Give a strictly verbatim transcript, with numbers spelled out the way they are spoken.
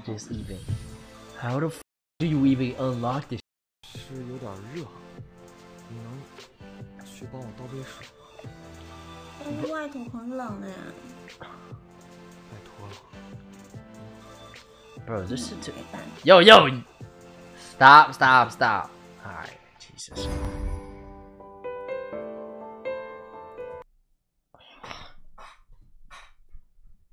Just even. How the f do you even unlock this? 是有点热，你能去帮我倒杯水？ 但是外头很冷哎。 拜托了。 Bro, this is too. Yo, yo! Stop, stop, stop. Alright, Jesus.